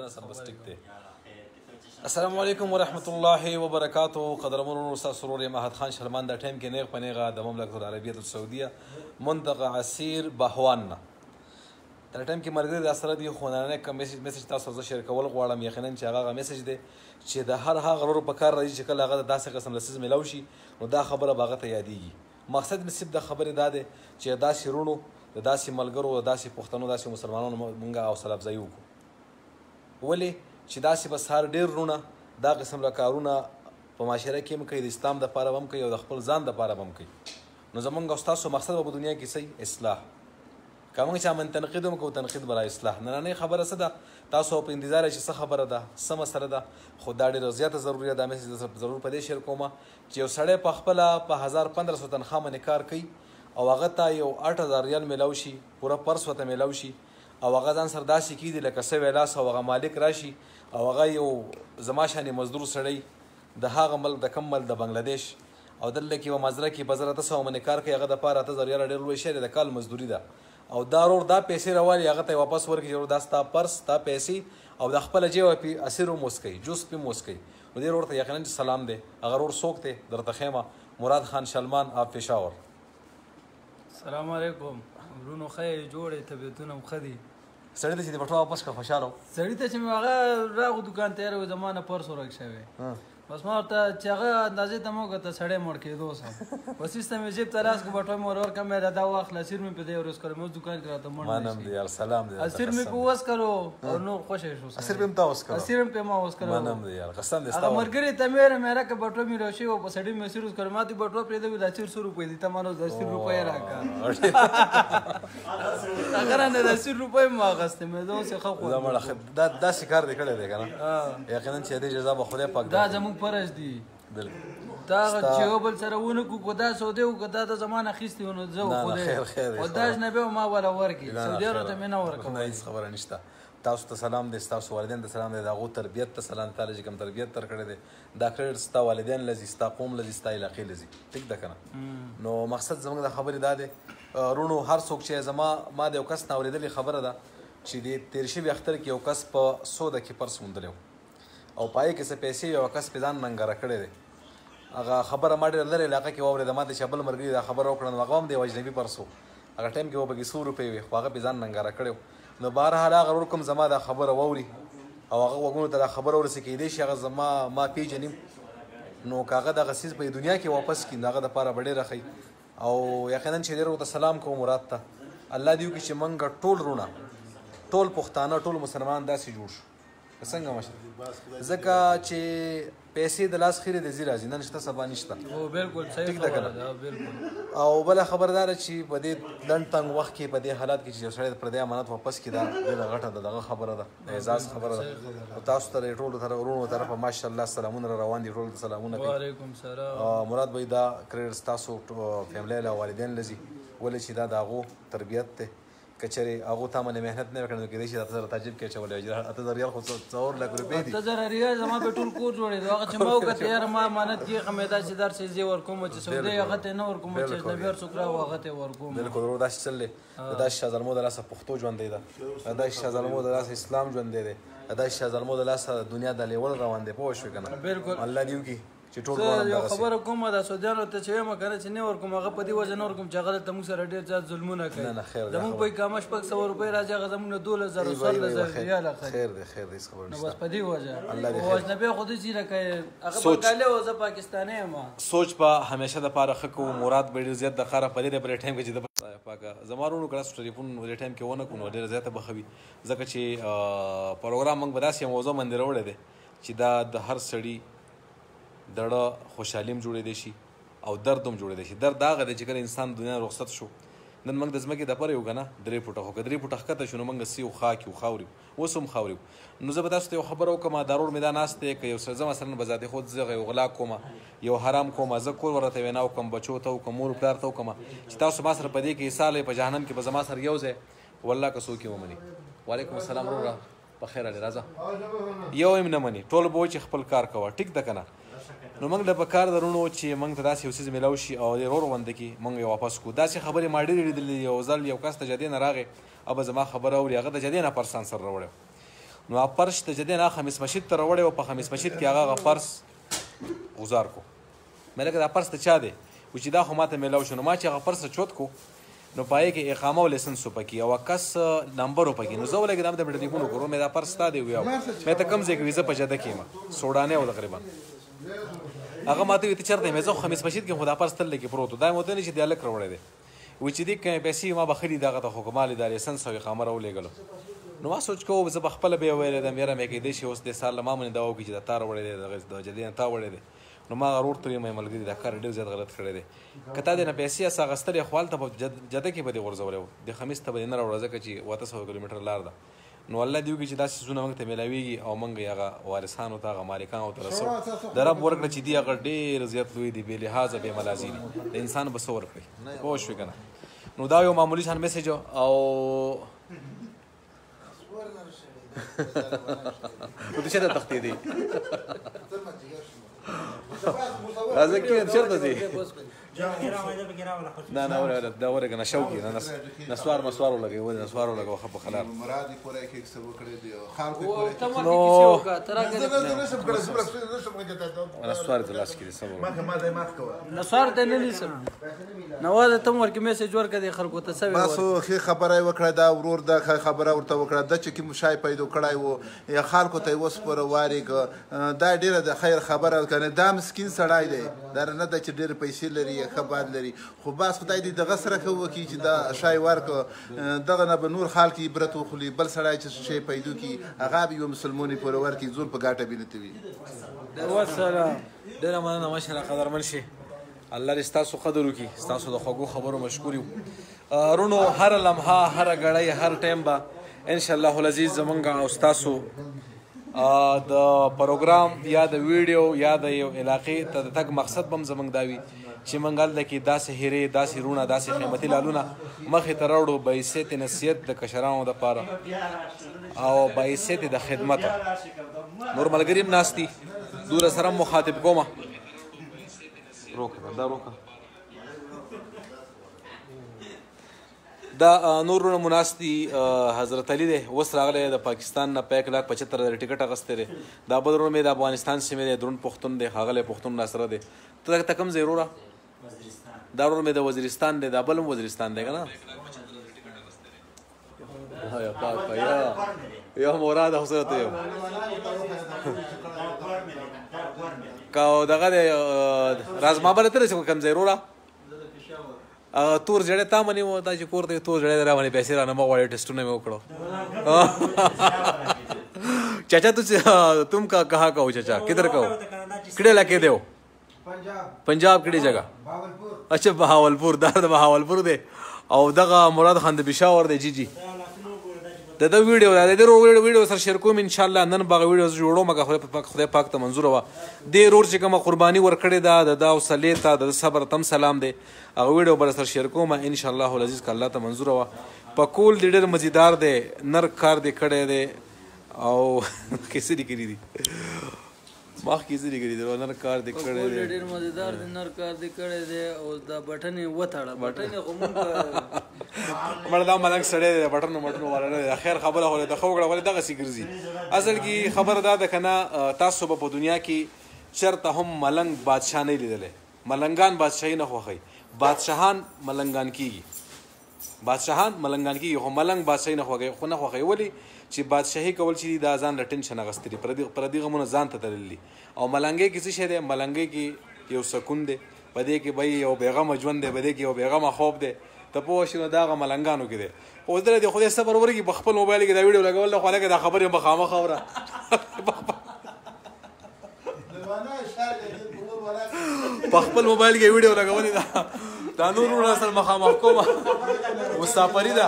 نه سم بس ټیک دی. السلام علیکم ورحمۃ اللہ وبرکاتہ. قدرمنو ستاسو ورور یم احد خان شلمان. دا ټایم کې نیغ په نیغه د مملکت العربیة السعودیه منطقه عسیر بهوان نه دا ټایم کې ملګري را سره دي. خو نننی کوم میسج تاسو زه شیر کول غواړم یقینا چې هغه میسج دی چې د هر هغه ورور په کار راځي چې کله هغه داسې قسم لسیز میلاو شي نو دا خبره به هغه ته یادېږي. مقصد مې صرف د خبرې دا دی چې داسې وروڼو د داسې ملګرو د داسې پښتنو داسې مسلمانانو مونږ حوصله افزایي وکړو. ولې چې داسې به سهار ډېر وروڼه دا قسم له کارونه په معاشره کې هم کوي، د اسلام دپاره به هم کوي او د خپل ځان دپاره به هم کوي. نو زمونږ او ستاسو مقصد به په دنیا کې صحیح اصلاح. که موږ چا من تنقید هم کوو تنقید به را اصلاح. نننۍ خبره څه ده تاسو په انتظار چې څه خبره ده څه مسله ده، خو دا ډېره زیاته ضروري ده. دا میسج ضرور په دې شیر کومه چې یو سړی په خپله په 1500 تنخوا باندې کار کوي او هغه ته یو 8000 ریال میلاو شي، پوره پرس ورته میلاو شي او هغه ځان سره داسې کېږي لکه سوی لاس او هغه مالک راشي او هغه یو زما شانې مزدور سړی د هغه ملک د کم ملک د بنګلادیش او دلته کې یوه مزره کې په 1800 باندې کار کوي، هغه دپاره 8000 ریاله ډېر لوی شی دی، د کال مزدوري ده. او دا ورور دا پیسې راوالي هغه ته یې واپس ورکړي چې دا ستا پرس ستا پیسې او د خپله جیبه پې اسیر هم وسکوي جوس پې هم وسکوي. نو دې ورور ته یقینا چې سلام دی. هغه ورور څوک دی درته ښیمه. مراد خان شلمان آف پېښور. السلام علیکم ورونو. ښه یې جوړې طبیعتونه هم ښه دي. سړي ته چې دې بټوه واپس کړه خوشحاله و. سړي ته چې مې هغه راغو دوکان ته یاره زما نه پرس ورک شوی بس ما ورته چې هغه اندازې ته مو کته سړی مړ کېدو سم بس ایسته مې جیب ته لاس کړو بټوه مې ور ورکړه مې دا واخله اسیر مې په دې ورځ کړو مې اوس دوکان کې راته مړ منم دی یار سلام دی. اسیر مې په وس کړو او نو خوشې شو. اسیر پې هم تا وس کړو؟ اسیر مې په ما وس کړو. منم دی یار قسم دی ستا. هغه ملګري ته مې مې راکړه بټوه مې روشي او په سړي مې اسیر وس کړو. ما دې بټوه پرېږده د اسیر 100 روپۍ دي ته ما نو د 80 روپۍ راکړه. هغه رانه د 80 روپۍ مې واخیستې مې زه اوس یې ښه دا مړه داسې کار دې کړی دی که نه؟ یقینا چې دې جزا به خدای پاک دا زموږ فرض دي. دا چې یو بل سره ونه کړو که دا سودی وکړه دا د زمان اخیستې و نو زه خدای او دا اجنبي و ما وله ورکړي سعودیانو ته مې نه ورکوم. هېڅ خبره نشته. تاسو ته سلام دی، ستاسو والدین ته سلام دی، د هغو تربیت ته سلام. تعالی چې کوم تربیت در کړی دی دا کریډټ ستا والدین لځي، ستا قوم لځي، ستا علاقې لځي. ټیک ده که نه؟ نو مقصد زموږ د خبرې دا دی وروڼو هر څوک چې ما د یو کس نه اورېدلې خبره ده چې د تېر شوي اختر کې یو کس په 100 کې پرس موندلی و او په هغې کې څه پیسې یو کس پې ځان ننګاره کړی دی. هغه خبره ما ډېره لرې علاقه کې واورېده. ما د چا بل ملګري دا خبره وکړه نو هغه هم د یو اجنبي پرس و. هغه ټایم کې به پکې 100 روپۍ وې خو هغه پې ځان ننګاره کړی و. نو بهرحال هغه ورور کوم زما دا خبره واوري او هغه غوږونو ته دا خبره ورسې کېدی شي هغه ما پېژني نو که هغه دغه څیز په دنیا کې واپس کړي نو هغه دپاره به ډېره ښه او یقینا چې ډېر ورته سلام کوم مراد ته. الله دې وکړي چې موږ ټول وروڼه ټول پښتانه ټول مسلمانان داسې جوړ شو که څنګه مشر ځکه چې پیسې د لاس خیرې د ځي راځي نن شته سبا نشته. بالکل صحیح خبره ده. بالکل او بله خبره دا ده چې په دې لنډ تنګ وخت کې په دې حالات کې چې یو سړی پر دې امانت واپس کړي دا ډېره غټه ده دغه خبره ده د اعزاز خبره ده. او تاسو ته د ټولو ورونو طرفه ماشاءالله سلامونه را روان دي. ټولو ته سلامونه کوي. وعلیکم سلام. مراد بھائی دا کریډټ ستاسو فیملی له والدین لځي ولې چې دا د هغو تربیت دی. که چېرې هغو تا باندې محنت نه وي کړی نو کېدای شي 8000 تا جیب کې اچولی 8000 ریال خو 4 لک روپۍ دي. 8000 ریال زما په ټول کور جوړېدو. هغه چې ما وکړه یاره ما امانت کېښه مې داسې دار چې زه ورکوم چې سعودي هغه ته نه ورکوم چې اجنبي هر څوک راو هغه ته ورکوم. بلکل ورور داسې چل دی. د داسې شاه زلمو د لاسه پښتو ژوندی ده، د داسې شاه زلمو د لاسه اسلام ژوندی دی، د داسې شاه زلمو د لاسه دنیا د لیول روان دی. پوه شوې که نه؟ بلکل. الله دې وکړي چې ټول زه یو خبره کوم د سعودیانو ته چې وایم که نه چې نه ورکوم هغه په دې وجه نه ورکوم چې هغه دلته موږ سره ډېر زیات ظلمونه کوي. زموږ په اقامه 600 روپۍ راځي هغه زموږ نه 2000 14,000 ریال اخلي. خیر دی خیر دی هېڅ خبره نو نشته. بس په دې وجه الله دې او اجنبي خو داسې لکه هغه بنګالي او زه پاکستاني یم. سوچ به همیشه دپاره ښه کوو. مراد به ډېر زیات د ښاره په دې په ټایم کې چې د پاکه زما وروڼو که تاسو ټلیفون په دې ټایم کې ونه کړو نو ډېره زیاته به ښه وي ځکه چې پروګرام موږ به داسې موضوع باندې راوړی دی چې دا د هر سړي دړه خوشحالي هم جوړېدی شي او درد هم جوړېدی شي. درد هغه دی چې کله انسان دنیا رخصت شو نن موږ د ځمکې دپاره یو که نه 3 فوټه خو که 3 فوټه ښکته شو نو موږ سیو خاک یو خاورې اوس هم خاورې. نو زه به تاسو ته یو خبره وکړم دا ورور مې دا ناست دی که یو زه مثلا به ذاتي خود زه یو غلا کومه یو حرام کومه زه کور ورته وینا وکړم بچو ته وکړم مور پلار ته وکړم چې تاسو ما سره په دې کې حصه لرئ په جهنم کې به زما سره یو ځای والله که څوک یې ومني. وعلیکم السلام وروره په خیر علي راځه. یو هم نه مني ټول به وایي چې خپل کار کوه. ټیک ده که نه؟ نو موږ د پکار درونو چې موږ ته داسې یو څیز میلاو شي او د ورور غونډه کې موږ یې واپس کړو. داسې خبرې ما ډېرې لیدلې. یو ځل یو کس د جدې نه راغی او به زما خبره اوري هغه د جدې نه پرسان سره راوړی نو هغه پرس ته چې دی نه خمیس مشید ته راوړی و په خمیس مشید کې هغه پرس غزار کو مې لکه دا پرس ته چا دی و چې دا خو ماته میلاو شو نو ما چې هغه پرس چوت کو نو پای کې اقامه او لیسنس پکې او کس نمبر پکې نو زه ولګم د ټلیفون وکړم مې دا پرس تا دی ویاو مې ته کم ځای کې ویزه په جده کې ما سوډانه و تقریبا هغه ماته وی ته چرته مې زه خمیس مشید کې خدا پرس تل کې پروت دا مو ته نه چې دی الک راوړی دی و چې دې کې پیسې ما بخلی دغه ته حکومت د لیسنس او اقامه راولېګلو نو ما سوچ کوم زه بخپل به ویل د میرا مې کې دې شي اوس د سال ما مونږ دا وکړي چې دا تار وړې دی د جدي تا وړې دی نو ما ضرور ترې مې ملګری دا کار ډېر زیات غلط کړی دی کته دې نه پیسې اسا غستلې خوال ته جده کې به دې ورزولې د خمیس ته به نه راوړل ځکه چې 100 کیلومتر لار ده نو الله دې وکړي چې دا سيزونه موږ ته ملاويږي او موږ هغه وارثانو ته هغه مالکانو ته رسو د رب ورکړه چې دی هغه ډېر زیات لوی دی به لحاظ به ملازي دي د انسان به څور کوي پوه شو کنه نو دا یو معمولی شان میسج او ودي شده تختي دي هذا كيف شرطه دي نه ولا دا ورقه شوقي انا نسوار ولا ولا نسوار ولا وخب خلال مرادي کورای کې څه وکړې دی خلکو کورای نو انا نسوار د لاس کې سبب ما ده ما کوه نسوار ته نه لیسم نو دا تم ورکه میسج ورکړي خلکو ته سوي باسو خې خبره وکړه دا ورور دا خبره ورته وکړه د چې کوم شای پیدا کړای وو یا خلکو ته وس پر واري دا ډیره د خیر خبره کنه دا مسکین سړای دی دا نه د چې ډیر پیسې لري خبر لري خو باس خدای دې دغه سره کوي چې دا شای ورکو دغه نه به نور خلک عبرت وخلی بل سړی چې شی پیدا کی هغه به مسلمانې پر ورکی زور په گاټه بینته وي والسلام ډیر مننه ماشره قدرمن شي الله دې ستاسو قدر وکي ستاسو د خوږو خبرو مشکور یو رونو هر لمحه هر غړی هر ټایم به ان شاء الله العزیز زمونږ او ستاسو د پروګرام یا د ویډیو یا د یو علاقې ته د تګ مقصد بم زمونږ داوي چې منګل د کې داسې هیرې داسې رونه داسې قیمتي لالونه مخې ته راوړو بایسیت نصیحت د کشرانو دپاره او بایسیت د خدمت نور ملګري هم ناست دي دوی سره مخاطب کومه روکه دا روکه دا نورونه مناستی حضرت علی دی اوس راغلی د پاکستان نه 1,75,000 ټکټ اخیستی دی دا بل ورور مې د افغانستان سیمې دی دروند پښتون دی ښاغلی پښتون راسره دی ته کوم ځای وروره دا ورور مې د وزیرستان دی دا بل هم وزیرستان دی که نه یا پاکه یا مراد حضرت یو که دغه دی راز مابله ته رسې کوم ځای وروره تور جړې تا منې و دا چې کور ته تور جړې را باندې پیسې رانه مه غواړې ټسټونه مې وکړو چاچا تم کا کہاں کا ہو چاچا کدھر کا ہو کڑے علاقے دے ہو پنجاب کڑی جگہ اچھا بہاولپور دا بہاولپور دے او دغه مراد خان د پېښور دی جی د ویډیو د ویډیو سره شیر کوم ان شاء الله نن باغ ویډیو جوړو مګه خدای پاک ته منظور وا د رور چې کومه قرباني ورکړې ده د حوصله ته د صبر تم سلام دی هغه ویډیو بر سره شیر کوم ان شاء الله العزیز ک الله ته منظور وا پکول ډېر مزیدار دی نر کار دی کړه دی او کیسه دی کړی دی ماخ کیسه دی کړی دی نر کار دی کړه دی ډېر مزیدار دی نر کار دی کړه دی او دا بټن وتاړه بټن غمون مردا ملنګ سړی دی بټن مټنو ولا خیر خبره هله د خوګړه ولا دغه سی ګرځي اصل کې خبر دا ده کنه تاسو په دنیا کې چرته هم ملنګ بادشاہ نه لیدلې ملنګان بادشاہي نه خوخی بادشاهان ملنګان کیږي بادشاهان ملنګان کیږي خو ملنګ بادشاہي نه خوږي خو نه خوخی ولی چې بادشاہي کول چې دا ځان له ټینشن اغستري پر دې غمونه ځان ته تللی او ملنګي کې څه شه دی ملنګي کې یو سکون دی پدې کې به یو بیغمه ژوند دی پدې کې یو بیغمه خوب دی ته پوه شې نو دا غ ملنګانو کې دی اوس دلته خدای صبر ورګي په خپل موبایل کې دا ویډیو لګول خو لکه دا خبرې مخامخ اوره په خپل موبایل کې ویډیو لګولې دا نور سره مخامخ کومه مسافری ده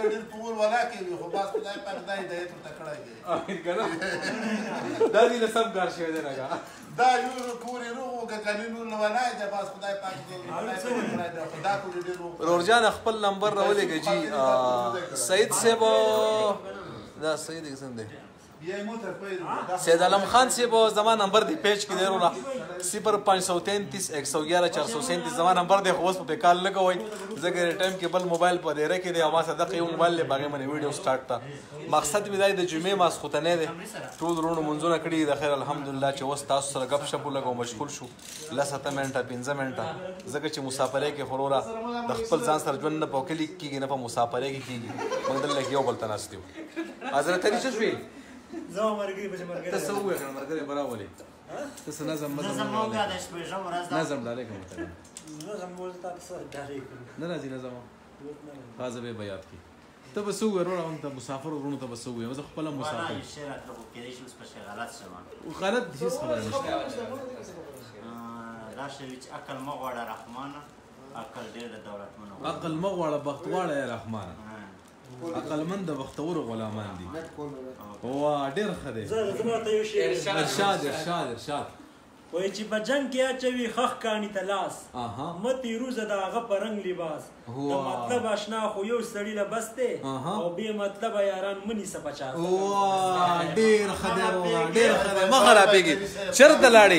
دا دې له سب ګار شوی دی نه دا یو کوري روغو کني نور نه ونای ده باس خدای پاک دا کوري ډیرو رورجان خپل نمبر راولېږي جی سعید صاحب دا سعید څنګه دی سید عالم خان صاحب زما نمبر دی پیج کې دی وروره 0533 111 437 زما نمبر دی خو اوس په کال لګوئ ځکه ټایم کې بل موبایل په دیره کې دی او ما صدقه یو موبایل له باغې منې ویډیو سٹارټ تا مقصد مې دی د جمعې ماسخوتنې دی ټول ورونو منځونه کړي د خیر الحمدلله چې اوس تاسو سره ګپ شپ ولګو مشغول شو لسته منټه 15 منټه ځکه چې مسافرۍ کې خروره د خپل ځان سره ژوند نه په کلي کېږي نه په مسافرۍ کې کېږي موږ دلته کې یو بل ته ناست یو حضرت علي څه شوې زه مرګري به مرګري ته څه ووایې کنه مرګري براولې ته څه نظم موګه د شپې ژم ورځ نظم ډالې کوم ته نظم مول تاسو ډارې کړو نه راځي نظم غازه به بیات کی ته به څه ووایې وروڼه ته مسافر ورونو ته به څه ووایې زه خپله مسافر والله شعر اطلب کېدای شي اوس په شی غلط شوم غلط هېڅ خبره نشته دا شی چې عقل مه غواړه رحمانه عقل ډېر د دولتمنو عقل مه غواړه بخت غواړه یا رحمانه عقلمند د بختورو غلامان دي وا ډېر ښه دی زما ته یو شعر ارشاد وایي چې په جنګ کې اچوي خښ کاڼي ته لاس متې روزه د هغه په رنګ لباس د مطلب اشنا خو یو سړي له بس دی او بې مطلبه یاران مه نیسه په چا ډېر ښه دی ډېر ښه دی مه خرابېږي چېرته لاړې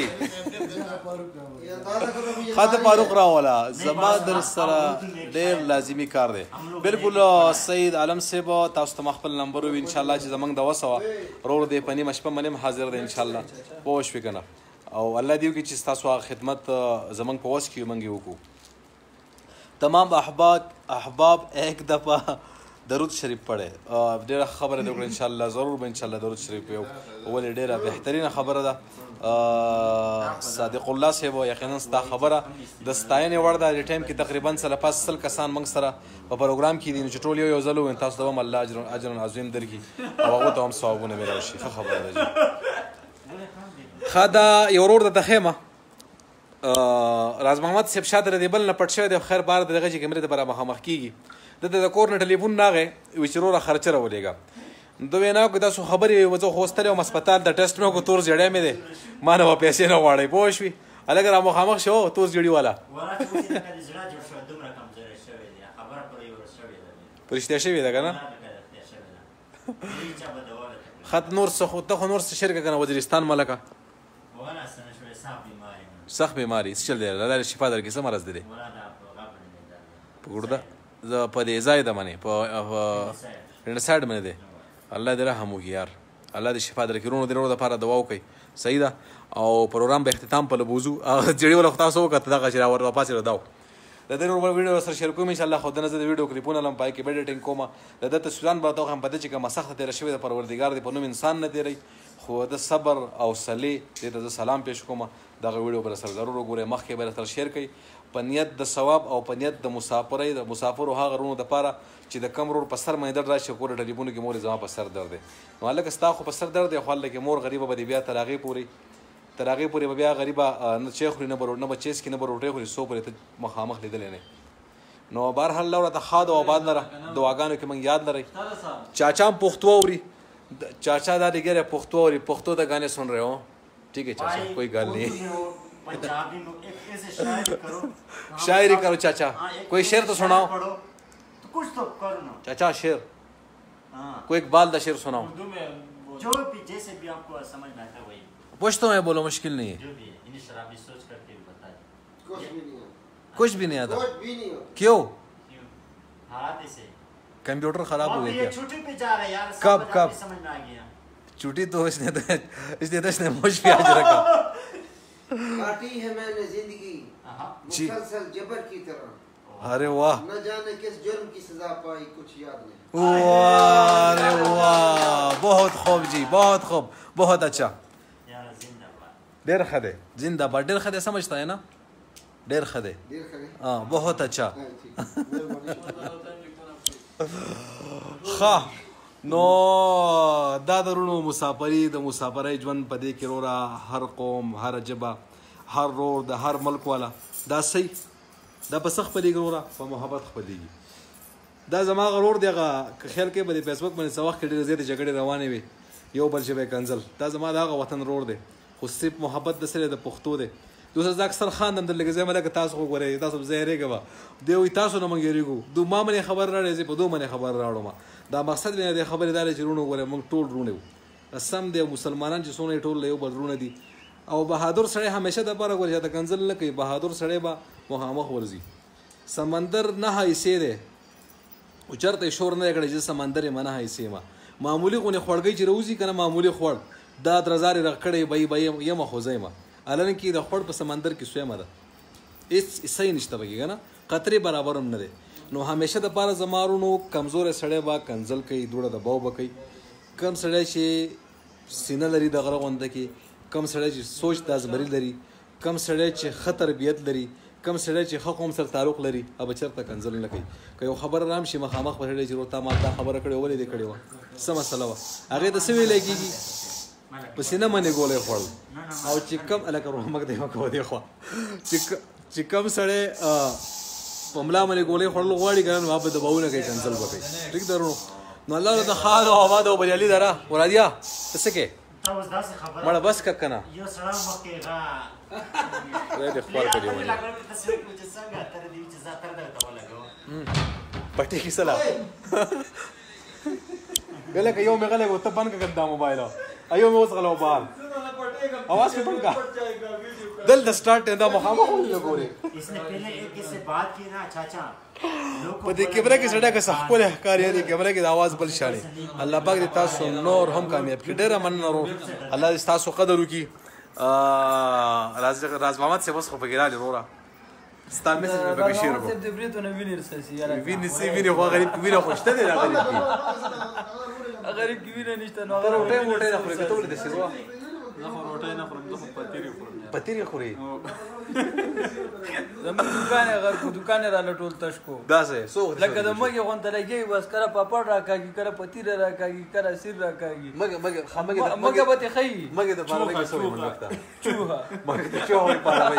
خاطر فاروق راولا زما در سره ډېر لازمي کار دی بالکل سید عالم صاحب تاسو ته خپل نمبر وي انشاءالله چې زموږ د وسه وه ورور دی په نیمه شپه منم حاضر دی انشاءالله پوه شوې که نه او الله دې وکړي چې ستاسو هغه خدمت زموږ په وس کې موږ یې وکړو تمام احباب ایک دفعہ درود شریف پڑھے ډېره خبره دې وکړه انشاءالله ضرور به انشاءالله درود شریف ویو ولې ډېره بهترینه خبره ده صادق الله صاحب یقینا ستا خبره د ستاینې وړ ده د ټایم کې تقریبا سل پاس سل کسان موږ سره په پروګرام کې دي نو چې ټول یو ځل ووایي تاسو ته هم الله اجر عظیم درکړي او هغو ته هم ثوابونه میلاو شي ښه خبره ده ښه دا یو ورور درته ښیم راز محمد صاحب شاته د بل نه پټ شوی دی خیر بار د دغه چې کیمرې ته به را مخامخ کېږي دته د کور نه ټلیفون راغی وایي چې وروره خرچه راولېږه ده وینا وکړه تاسو خبرې وې زه خو وستلی وم هسپتال د ټسټ مې وکړو تور زیړی مې دی ما نه به پیسې نه غواړئ پوه شوې هلکه را مخامخ شو تور زیړي والا په رښتیا شوې ده که نه خط نور څه خو ته خو نور څه شرکه که نه وزیرستان ملکه سخت بیماري څه چل دی الله دې شفا درکړي څه مرض دی په ګرده زه په دې ځای ده منې په رینډ سایډ منې دی الله دې رحم وکړي یار الله دې شفا درکړي وروڼو دې وروڼو دپاره دعا وکړئ صحیح ده او پروګرام به اختتام په لبوزو جړي وله خو تاسو وکړه دغه چې راپاسې راوداو د دې نور ویډیو سره شیر کوم انشاءالله خو دنه زه د ویډیو کلیپونه لم پای کې به ایډیټینګ کوم د ده تصویران به ورته وښیم په ده چې کومه سخته تېره شوې ده پروردګار دې په نوم انسان نه تېروي خو د صبر او صلې دې ته زه سلام پیش کوم دغه ویډیو به سره ضرور وګورئ مخکې به سره شیر کړئ په نیت د ثواب او په نیت د مسافرۍ د مسافرو هغه وروڼو دپاره چې د کم ورور په سر باندې درد راشي کور ټلیفونو کې مور زما په سر درد دی نو هلکه ستا خو په سر درد دی خو هلته کې مور غریبه به دې بیا تر هغې پورې به بیا غریبه نه چای خوري نه به چیس کې نه به روټۍ خوري څو پورې ته مخامخ لیدلی نه نو بهرحال لوړه ته ښاد او آباد لره دعاګانو کې موږ یاد لرئ چاچا هم پښتو اوري چاچا دا دیگر پختو اور پختو دا گانے سن رہے ہو ٹھیک ہے چاچا کوئی گل نہیں شاعری کرو چاچا کوئی شعر تو سناؤ چاچا شعر کوئی اقبال دا شعر سناؤ جو بھی جیسے بھی آپ کو سمجھ میں آتا ہے وہی پوچھتا ہوں بولو مشکل نہیں ہے کچھ بھی نہیں آتا کیوں کمپیوٹر خراب ہو گیا کیا چھٹی پہ جا رہے یار کب سمجھ میں آ گیا چھٹی تو اس نے موش پہ آج رکھا کاٹی ہے میں نے زندگی مسلسل جبر کی طرح ارے واہ نہ جانے کس جرم کی سزا پائی کچھ یاد نہیں واہ ارے واہ بہت خوب جی بہت خوب بہت اچھا ډیر ښه دی زنده باد ډیر ښه دی سمجھتا ہے نا ډیر ښه دی ہاں بہت اچھا ښه نو دا درونو مسافري د مسافرۍ ژوند په دې کې وروره هر قوم هر ژبه هر رور د هر ملک والا دا صحیح دا په څه خپلېږي وروره په محبت خپلېږي دا زما هغه رور دی هغه که خیال کوې به د فیسبوک باندې څه وخت کې ډېرې زیاتې جګړې روانې وي یو بل ژبه یې کنځل دا زما د هغه وطن رور دی خو صرف محبت د سره د پښتو دی دوست زه اکثر خاندم در لږ ځای ملکه تاسو خو ګورئ تاسو به زه یېرېږم دی وایي تاسو نه موږ یېرېږو دو ما منې خبر راړی زه په دو منې خبر راوړم دا مقصد مې د خبرې دا دی چې وروڼو ګورئ موږ ټول وروڼه یو سم دی مسلمانان چې څونه ټول یو بدرونه دي او بهادر سړی همیشه د پاره ګوري چې کنزل نه کوي بهادر سړی به مخامخ ورځي سمندر نه حیثیت دی او چرته شور نه کړي چې سمندر یې منه حیثیت ما معمولی غونې خوړګۍ چې روزي کنه معمولی خوړ دا درزارې رکړې بې یم خوځې ما الان کې د خوړ په سمندر کې سویمه ده هیڅ صحیح نشته بګی کنه قطرې برابر هم نه دی نو همیشه د پاره زمارونو کمزور سړی با کنزل کوي دوړه د باو بکی کم سړی چې سینه لري د غره غونډه کې کم سړی چې سوچ د ازمري لري کم سړی چې خطر بیت لري کم سړی چې حق هم سره تعلق لري اب چرته کنزل نه کوي که یو خبر رام شي مخامخ په هړې چې روتا ما دا خبره کړې ولې دې کړې و څه مسله و هغه د سوي لګيږي پس نه منې ګولې خور او چې کم الکه روحمک دی کو دی خو چې کم سړی پملا منې ګولې خورل غواړي ګرن واپس د باونه کوي کنزل وکړي ټیک درو نو الله د خاله او آباد او بریالي درا ورادیا څه کې مړه بس کنه یو سلام مکه غا دې خپل کړی و پټی کې سلام غله کې یو مغله وته بند کړه دا موبایل ایو مې اوس غلو بال आवाज पे बंद का दिल द स्टार्ट इंदा मुहामा हो गोरे इसने पहले एक से बात की ना चाचा पते कैमरा के सड़ा का सहकोल हकारी दे कैमरा की आवाज बल शानी अल्लाह पाक दे तासो नूर हम कामयाब के डेरा मन नरो अल्लाह दे तासो कदर की राज मोहम्मद से बस खो बगिरा रोरा ستا میسج مې پکې شیر واتساپ دې بریتونه ویني رسېږي یاره ویني خو غریب ویني خوشته دی غریب کی غریب کی ویني نشته نو تر وټه نه خوري کته ولې د سیوا نه خو روټه نه خورم زه پتیری خوري زموږ دکان اگر کو دکان را لټول تشکو دا څه سو لکه د مګي غونډه لګي بس کړه پاپړ راکاږي کړه پتیر راکاږي کړه سیر راکاږي مګه به ته خي مګه د بارے کې سوې مګه چوها مګه ته چوها پاره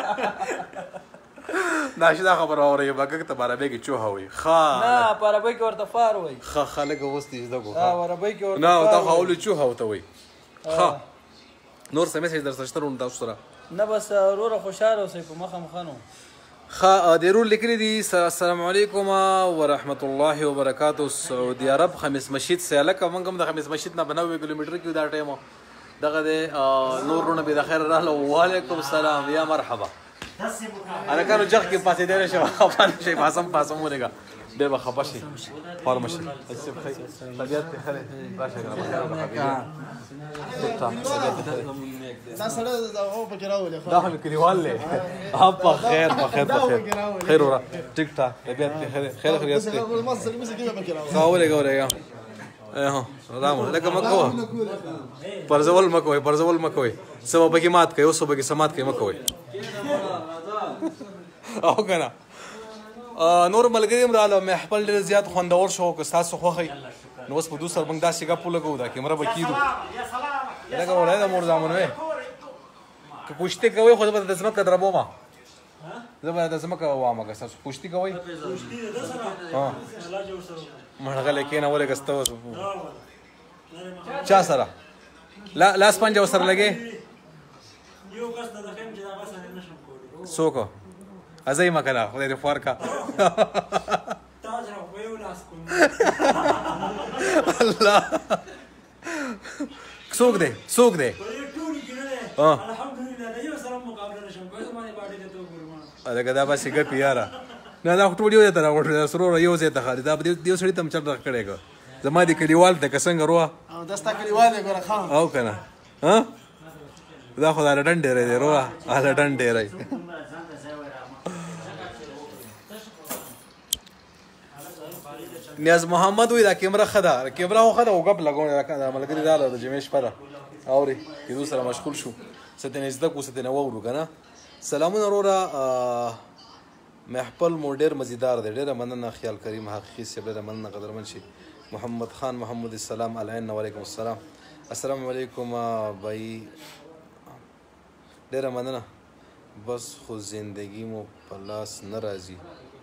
ناشدا خبر اوري بګه ته عربی کې چوها وي خا نه په عربی کې ورته فار وي خلک وستي زده کو ها عربی کې ورته نه دا حواله چوها وته وي خا نور څه میسج درته شترون تاسو سره نه بس وروره خوشاله اوسئ په مخه مخانو خا ډیرو لیکلي دي السلام علیکم ورحمت الله وبرکاتہ سعودي عرب خمیس مسجد سے الک موږ هم د خمیس مسجد نه 90 کیلومتر کې دا ټیم دغه د نورونه به د خیر رااله وعلیکم السلام یا مرحبا انا كانوا جاك باسي دير شو خفان شي باسم ولګه به بخبشي فارمشي السب خي طبيعت خير باشا دا سره او پکې راولې دا هم کلیوال له اب بخير خير ورا ټیک ټاک طبيعت خير خيريت قاوله ګورې رام لکه مکو پرزول مکوي سبا بګي مات کوي او سبا بګي سمات کوي مکوي او کنه نور ملګری مراله مې خپل ډیر زیات خوندور شو که تاسو خوخی نو اوس په دوسر بنګ داسې غپو لګو دا کیمره بکیدو لکه ولای دا مور زامن وې که پوښتې کوي خو به د زمکه دربو ما زه به د زمکه وامه که تاسو پوښتې کوي ها مړغله کینه ولې کستو چا سره لاس پنجه وسره لګي یو کس د خیم چې دا بس نه شم کولی سوکو ازای مکلا خدای دې فارکا تاج را ویو لاس کوم الله سوک دې په دې ټول کې نه الحمدلله د یو سره مقابله نشم کولی زمانه باندې ته ګورم الګا دا بس ګپ یاره نه دا ټول یو ته راوړل سرور یو ځای ته خالي دا دیو سړی تم چر راکړېګو زما دي کلیوال ته کسنګ روه او دستا کلیوال ګره خان او کنه ها دا خدای رډن ډېرې دی روه اله ډن ډېرې نیاز محمد وی دا کیمرا خدا کیمرا خو خدا وګپ لګون دا ملګری رااله د جمیش پره اوري کې دوسره مشغول شو ستنه زده کو ستنه وورو کنه سلامونه رورا محفل مو ډیر مزیدار دی ډیره مننه خیال کریم حقیقي سی ډیره مننه قدرمن شي محمد خان محمد السلام علینا وعلیکم السلام السلام علیکم بھائی ډیره مننه بس خو زندگی مو پلاس ناراضي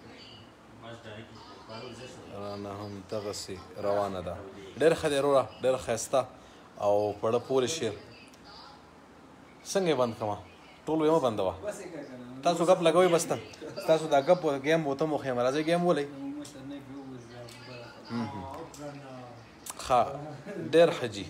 رانه هم دغسې روانه ده ډېر ښه دی وروره ډېر ښایسته او پړه پورې شعر څنګه یې بند کړمه ټول یې مه بندوه تاسو ګپ لګوئ بس ته تاسو دا ګپ گیم وته مو خیم راځئ گیم ولئ ښه ډېر ښه جي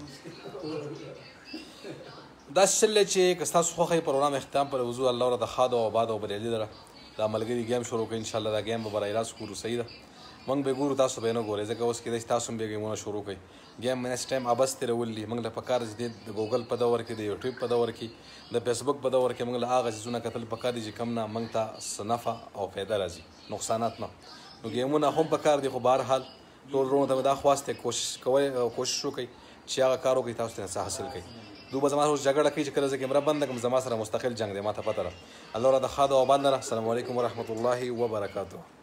داسې چل دی چې که ستاسو خوښه یې پروګرام اختتام پر وضو الله ورته ښاد او آباد او بریالي لره دا ملګري ګیم شروع کړي انشاءالله دا ګیم به برای راست کورو صحیح ده موږ به ګورو تاسو به نه ګورئ ځکه اوس کېدای شي تاسو هم بیا ګیمونه شروع کړئ ګیم نیکسټ ټایم ابس تېرول دي موږ له پکار دي د ګوګل په دور کې د یوټیوب په دور کې د فیسبوک په دور کې موږ له هغه څیزونه کتل پکار دي چې کم نه موږ ته څه نفع او فایده راځي نقصانات نه نو ګیمونه هم پکار دي خو بهرحال ټول وروڼو ته به دا خواست دی کوشش وکړئ چې هغه کار وکړئ تاسو ته څه حاصل کړئ دوی به زما سره اوس جګړه کوي چې کله زه کیمره بنده کړم زما سره مستقل جنګ دی ما ته پته ده الله راته ښاد او آباد لره السلام علیکم ورحمة الله وبرکاته